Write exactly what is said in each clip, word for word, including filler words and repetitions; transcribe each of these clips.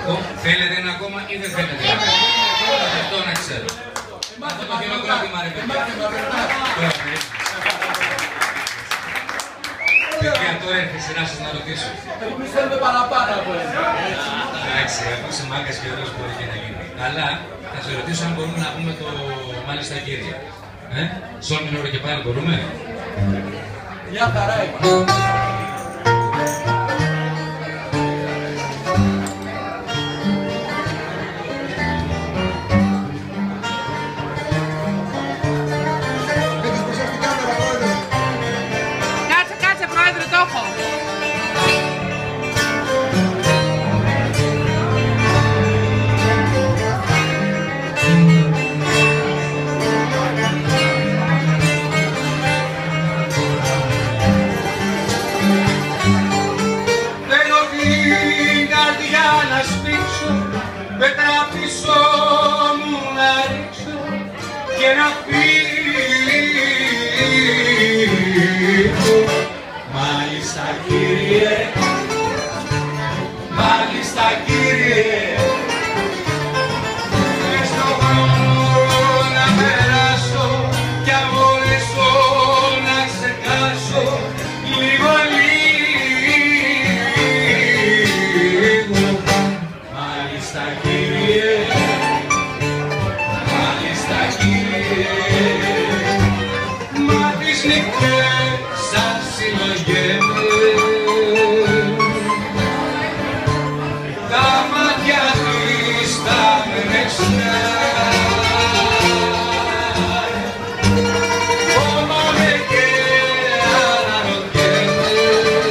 Θέλετε ένα ακόμα ή δεν θέλετε ένα ακόμα? Αυτό να ξέρω. Αυτό το χειροκρότημα ρε παιδιά. Παιδιά, τώρα έρχεται η σειρά σας να ρωτήσω. Εμείς θέλουμε παραπάνω από ένα. Εντάξει, αφού είσαι μάγκας και ωραίος μπορεί και να γίνει. Αλλά θα σε ρωτήσω αν μπορούμε να πούμε το μάλιστα κύριε. Ε? Σόλ μινόρ και πάλι μπορούμε? Μια χαρά είμαστε. Πέτρα πίσω μου να ρίξω και να φύγω. Μάλιστα κύριε, μάλιστα κύριε, μες στον χρόνο να περάσω κι αν μπορέσω να ξεχάσω λίγο λίγο. Μάλιστα κύριε, μάλιστα κύριε, μα τις νυχτές σαν συλλογέμαι, τα μάτια της τα μενεξιάει, φοβάμαι και αναρωτιέμαι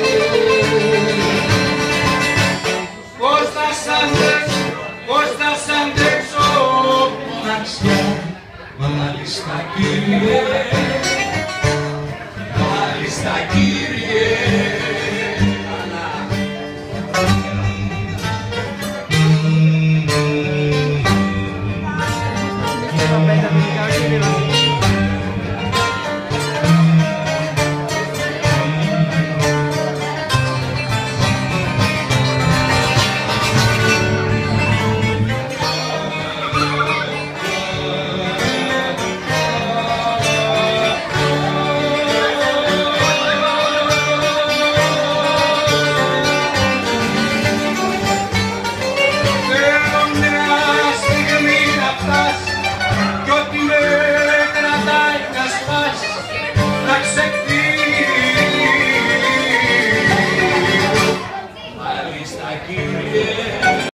πώς θα σ' αντέξω, πώς θα σ' αντέξω μοναξιά. Μάλιστα κύριε, μάλιστα κύριε,